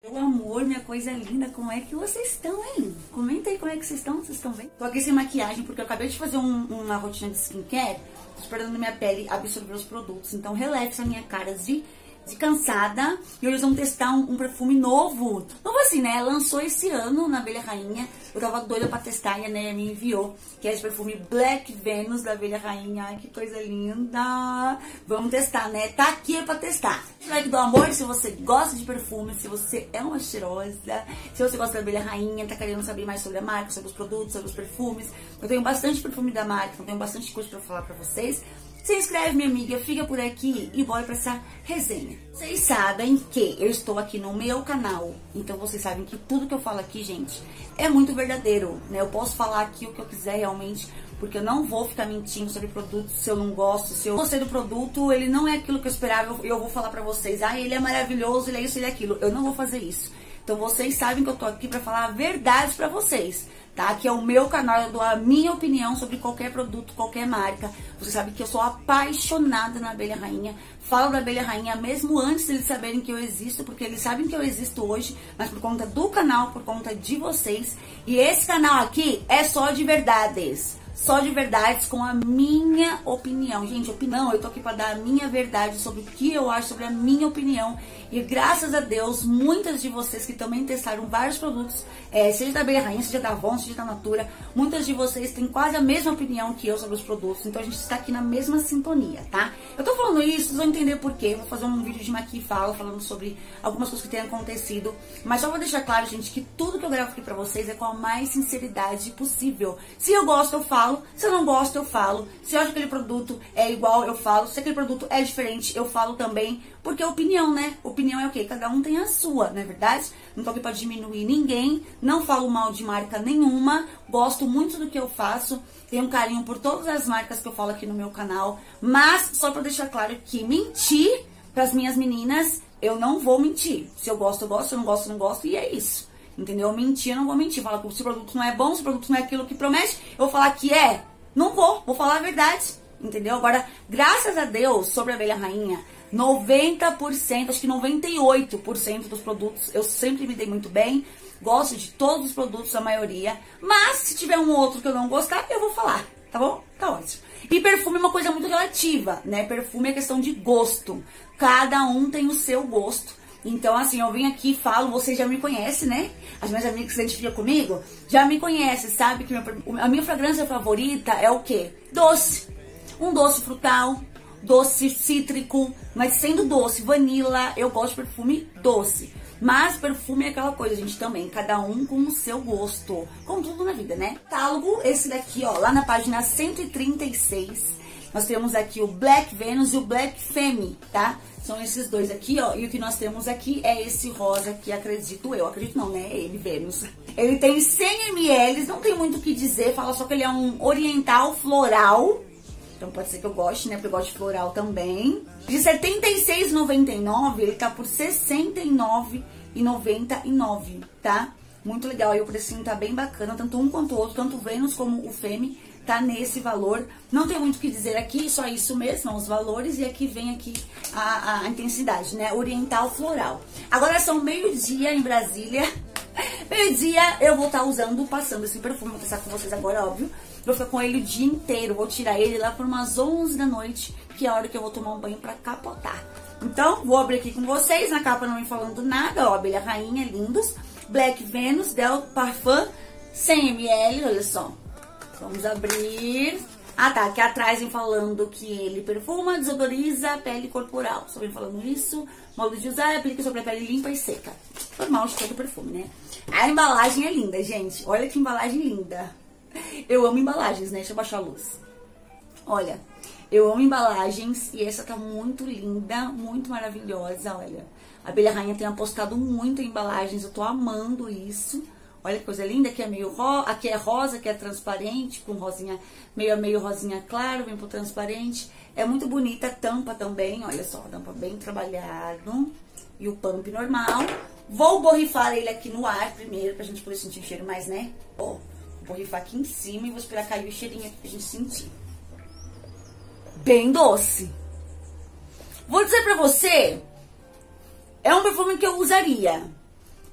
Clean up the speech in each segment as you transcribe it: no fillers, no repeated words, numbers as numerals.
Meu amor, minha coisa linda, como é que vocês estão, hein? Comenta aí como é que vocês estão bem? Tô aqui sem maquiagem porque eu acabei de fazer uma rotina de skincare. Tô esperando minha pele absorver os produtos. Então, relaxa a minha cara de cansada. E hoje eles vão testar um perfume novo. Novo assim, né? Lançou esse ano na Abelha Rainha. Eu tava doida pra testar e a Neia me enviou. Que é esse perfume Black Venus da Abelha Rainha. Ai, que coisa linda. Vamos testar, né? Tá aqui pra testar. Like do amor, se você gosta de perfume, se você é uma cheirosa, se você gosta da Abelha Rainha, tá querendo saber mais sobre a marca, sobre os produtos, sobre os perfumes. Eu tenho bastante perfume da marca, eu tenho bastante coisa pra falar pra vocês. Se inscreve, minha amiga, fica por aqui e bora pra essa resenha. Vocês sabem que eu estou aqui no meu canal, então vocês sabem que tudo que eu falo aqui, gente, é muito verdadeiro, né? Eu posso falar aqui o que eu quiser realmente, porque eu não vou ficar mentindo sobre produto se eu não gosto. Se eu gostei do produto, ele não é aquilo que eu esperava, eu vou falar pra vocês, ah, ele é maravilhoso, ele é isso, ele é aquilo. Eu não vou fazer isso. Então vocês sabem que eu tô aqui pra falar a verdade pra vocês, tá? Que é o meu canal, eu dou a minha opinião sobre qualquer produto, qualquer marca. Vocês sabem que eu sou apaixonada na Abelha Rainha. Falo da Abelha Rainha mesmo antes deles saberem que eu existo, porque eles sabem que eu existo hoje, mas por conta do canal, por conta de vocês. E esse canal aqui é só de verdades. Só de verdades com a minha opinião. Gente, opinião, eu tô aqui pra dar a minha verdade sobre o que eu acho, sobre a minha opinião. E graças a Deus, muitas de vocês que também testaram vários produtos, seja da Abelha Rainha, seja da Avon, seja da Natura, muitas de vocês têm quase a mesma opinião que eu sobre os produtos. Então a gente está aqui na mesma sintonia, tá? Eu tô falando isso, vocês vão entender por quê. Eu vou fazer um vídeo de Maqui e Fala, falando sobre algumas coisas que têm acontecido. Mas só vou deixar claro, gente, que tudo que eu gravo aqui pra vocês é com a mais sinceridade possível. Se eu gosto, eu falo. Se eu não gosto, eu falo. Se eu acho que aquele produto é igual, eu falo. Se aquele produto é diferente, eu falo também. Porque é opinião, né? Opinião é o quê? Cada um tem a sua, não é verdade? Não tô aqui pra diminuir ninguém. Não falo mal de marca nenhuma. Gosto muito do que eu faço. Tenho um carinho por todas as marcas que eu falo aqui no meu canal. Mas, só pra deixar claro que mentir pras minhas meninas, eu não vou mentir. Se eu gosto, eu gosto. Se eu não gosto, eu não gosto. E é isso. Entendeu? Mentir, eu não vou mentir. Falar que se o produto não é bom, se o produto não é aquilo que promete, eu vou falar que é. Não vou falar a verdade. Entendeu? Agora, graças a Deus, sobre a Abelha Rainha, 90%, acho que 98% dos produtos eu sempre me dei muito bem. Gosto de todos os produtos, a maioria. Mas, se tiver um outro que eu não gostar, eu vou falar. Tá bom? Tá ótimo. E perfume é uma coisa muito relativa, né? Perfume é questão de gosto. Cada um tem o seu gosto. Então, assim, eu venho aqui e falo, vocês já me conhecem, né? As minhas amigas que se identificam comigo já me conhecem, sabe? Que a minha fragrância favorita é o quê? Doce. Um doce frutal, doce cítrico, mas sendo doce, vanilla, eu gosto de perfume doce. Mas perfume é aquela coisa, gente, também, cada um com o seu gosto. Como tudo na vida, né? Catálogo, esse daqui, ó, lá na página 136, nós temos aqui o Black Venus e o Black Femme, tá? São esses dois aqui, ó. E o que nós temos aqui é esse rosa que acredito não, né? Ele, Venus. Ele tem 100 ml, não tem muito o que dizer. Fala só que ele é um oriental floral. Então pode ser que eu goste, né? Porque eu gosto de floral também. De R$ 76,99, ele tá por R$ 69,99, tá? Muito legal. Aí o precinho tá bem bacana. Tanto um quanto o outro, tanto o Venus como o Femme, tá nesse valor. Não tem muito o que dizer aqui, só isso mesmo, são os valores. E aqui vem aqui a intensidade, né? Oriental floral. Agora são meio-dia em Brasília. Meio-dia eu vou estar passando esse perfume. Vou testar com vocês agora, óbvio. Vou ficar com ele o dia inteiro. Vou tirar ele lá por umas 11 da noite, que é a hora que eu vou tomar um banho pra capotar. Então, vou abrir aqui com vocês. Na capa não me falando nada, ó. Abelha Rainha, lindos. Black Venus, Del Parfum, 100 ml, olha só. Vamos abrir. Ah, tá. Aqui atrás vem falando que ele perfuma, desodoriza a pele corporal. Só vem falando isso. Modo de usar, aplica sobre a pele limpa e seca. Normal de todo perfume, né? A embalagem é linda, gente. Olha que embalagem linda. Eu amo embalagens, né? Deixa eu baixar a luz. Olha, eu amo embalagens e essa tá muito linda, muito maravilhosa, olha. A Abelha Rainha tem apostado muito em embalagens, eu tô amando isso. Olha que coisa linda, aqui é meio rosa, aqui é rosa, aqui é transparente, com rosinha, meio rosinha claro, vem pro transparente. É muito bonita a tampa também, olha só, a tampa bem trabalhado. E o pump normal. Vou borrifar ele aqui no ar primeiro, pra gente poder sentir o cheiro mais, né? Ó, vou borrifar aqui em cima e vou esperar cair o cheirinho aqui pra gente sentir. Bem doce. Vou dizer pra você, é um perfume que eu usaria.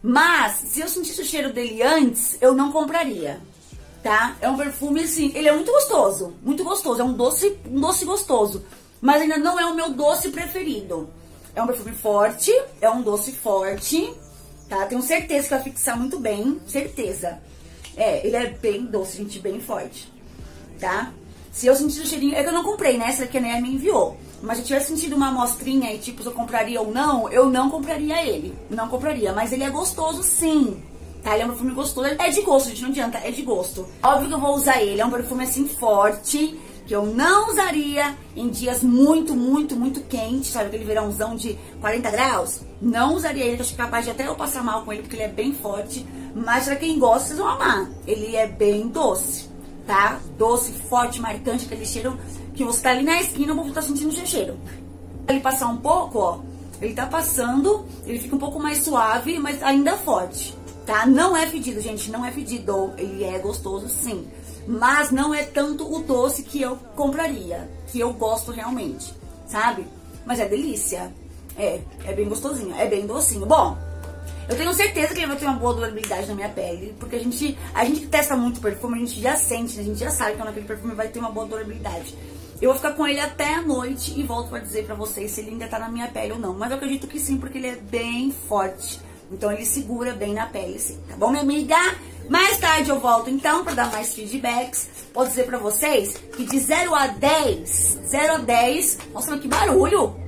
Mas, se eu sentisse o cheiro dele antes, eu não compraria, tá? É um perfume, assim, ele é muito gostoso, é um doce gostoso. Mas ainda não é o meu doce preferido. É um perfume forte, é um doce forte, tá? Tenho certeza que vai fixar muito bem, certeza. É, ele é bem doce, gente, bem forte, tá? Se eu sentir o cheirinho... É que eu não comprei, né? Essa aqui a Nea me enviou. Mas se eu tivesse sentido uma amostrinha e, tipo, se eu compraria ou não, eu não compraria ele. Não compraria. Mas ele é gostoso, sim. Tá? Ele é um perfume gostoso. É de gosto, gente. Não adianta. É de gosto. Óbvio que eu vou usar ele. É um perfume, assim, forte, que eu não usaria em dias muito quentes. Sabe? Aquele verãozão de 40 graus. Não usaria ele. Que eu acho capaz de até eu passar mal com ele, porque ele é bem forte. Mas pra quem gosta, vocês vão amar. Ele é bem doce. Tá? Doce, forte, marcante, aquele cheiro que você tá ali na esquina, eu vou estar sentindo o seu cheiro. Ele passar um pouco, ó, ele tá passando, ele fica um pouco mais suave, mas ainda forte, tá? Não é fedido, gente, não é fedido, ele é gostoso sim, mas não é tanto o doce que eu compraria, que eu gosto realmente, sabe? Mas é delícia, é bem gostosinho, é bem docinho. Bom, eu tenho certeza que ele vai ter uma boa durabilidade na minha pele, porque a gente que testa muito perfume, a gente já sente, né? A gente já sabe que aquele perfume vai ter uma boa durabilidade. Eu vou ficar com ele até a noite e volto pra dizer pra vocês se ele ainda tá na minha pele ou não. Mas eu acredito que sim, porque ele é bem forte. Então ele segura bem na pele, sim. Tá bom, minha amiga? Mais tarde eu volto então pra dar mais feedbacks. Posso dizer pra vocês que de 0 a 10... Nossa, mas que barulho!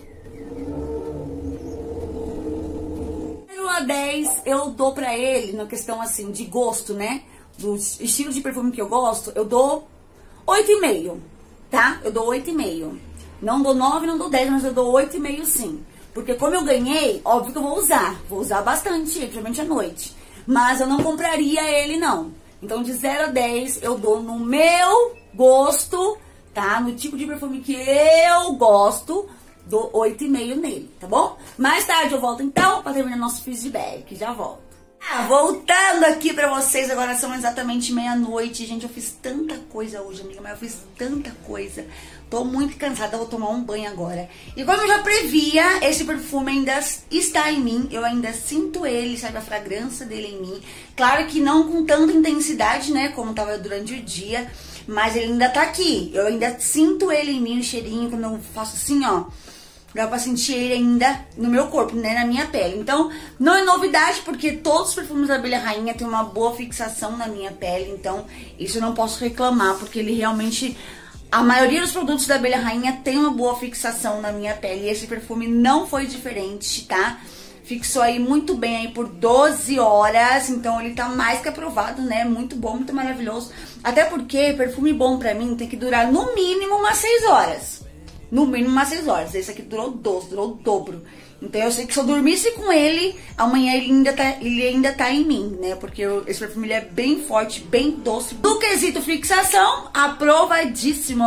0 a 10 eu dou pra ele, na questão assim, de gosto, né? Do estilo de perfume que eu gosto, eu dou 8,5, tá? Eu dou 8,5. Não dou 9, não dou 10, mas eu dou 8,5 sim. Porque como eu ganhei, óbvio que eu vou usar bastante, principalmente à noite. Mas eu não compraria ele, não. Então de 0 a 10 eu dou no meu gosto, tá? No tipo de perfume que eu gosto, dou 8,5 nele, tá bom? Mais tarde eu volto então pra terminar nosso feedback. Já volto. Voltando aqui pra vocês, agora são exatamente meia-noite. Gente, eu fiz tanta coisa hoje, amiga, mas eu fiz tanta coisa. Tô muito cansada, vou tomar um banho agora. E como eu já previa, esse perfume ainda está em mim. Eu ainda sinto ele, sabe, a fragrância dele em mim. Claro que não com tanta intensidade, né, como tava durante o dia. Mas ele ainda tá aqui. Eu ainda sinto ele em mim, o cheirinho, quando eu faço assim, ó. Dá pra sentir ele ainda no meu corpo, né, na minha pele. Então, não é novidade, porque todos os perfumes da Abelha Rainha têm uma boa fixação na minha pele. Então, isso eu não posso reclamar, porque ele realmente... A maioria dos produtos da Abelha Rainha tem uma boa fixação na minha pele. E esse perfume não foi diferente, tá? Fixou aí muito bem aí por 12 horas. Então, ele tá mais que aprovado, né? Muito bom, muito maravilhoso. Até porque perfume bom pra mim tem que durar no mínimo umas 6 horas. No mínimo umas 6 horas. Esse aqui durou 12, durou o dobro. Então eu sei que se eu dormisse com ele, amanhã ele ainda tá em mim, né? Porque esse perfume ele é bem forte, bem doce. Do quesito fixação, aprovadíssimo,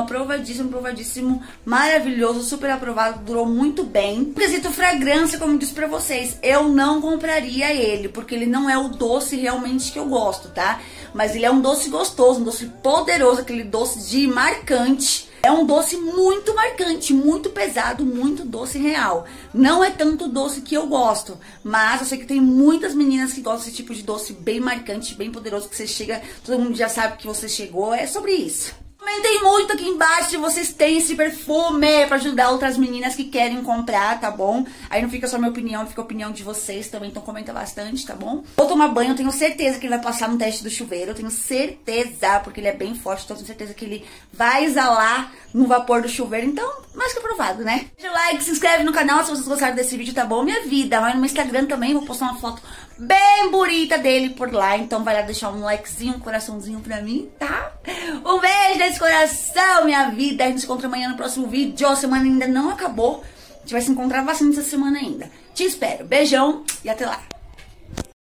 maravilhoso, super aprovado, durou muito bem. Do quesito fragrância, como eu disse pra vocês, eu não compraria ele, porque ele não é o doce realmente que eu gosto, tá? Mas ele é um doce gostoso, um doce poderoso, aquele doce de marcante. É um doce muito marcante, muito pesado, muito doce real. Não é tanto doce que eu gosto, mas eu sei que tem muitas meninas que gostam desse tipo de doce bem marcante, bem poderoso, que você chega, todo mundo já sabe que você chegou, é sobre isso. Comentem muito aqui embaixo se vocês têm esse perfume pra ajudar outras meninas que querem comprar, tá bom? Aí não fica só minha opinião, fica a opinião de vocês também, então comenta bastante, tá bom? Vou tomar banho, eu tenho certeza que ele vai passar no teste do chuveiro, eu tenho certeza, porque ele é bem forte, então eu tenho certeza que ele vai exalar no vapor do chuveiro, então, mais que aprovado, né? Deixa o like, se inscreve no canal se vocês gostaram desse vídeo, tá bom? Minha vida, vai no meu Instagram também, vou postar uma foto bem bonita dele por lá, então vai lá deixar um likezinho, um coraçãozinho pra mim, tá? Um beijo nesse coração, minha vida, a gente se encontra amanhã no próximo vídeo, a semana ainda não acabou, a gente vai se encontrar bastante essa semana ainda. Te espero, beijão e até lá!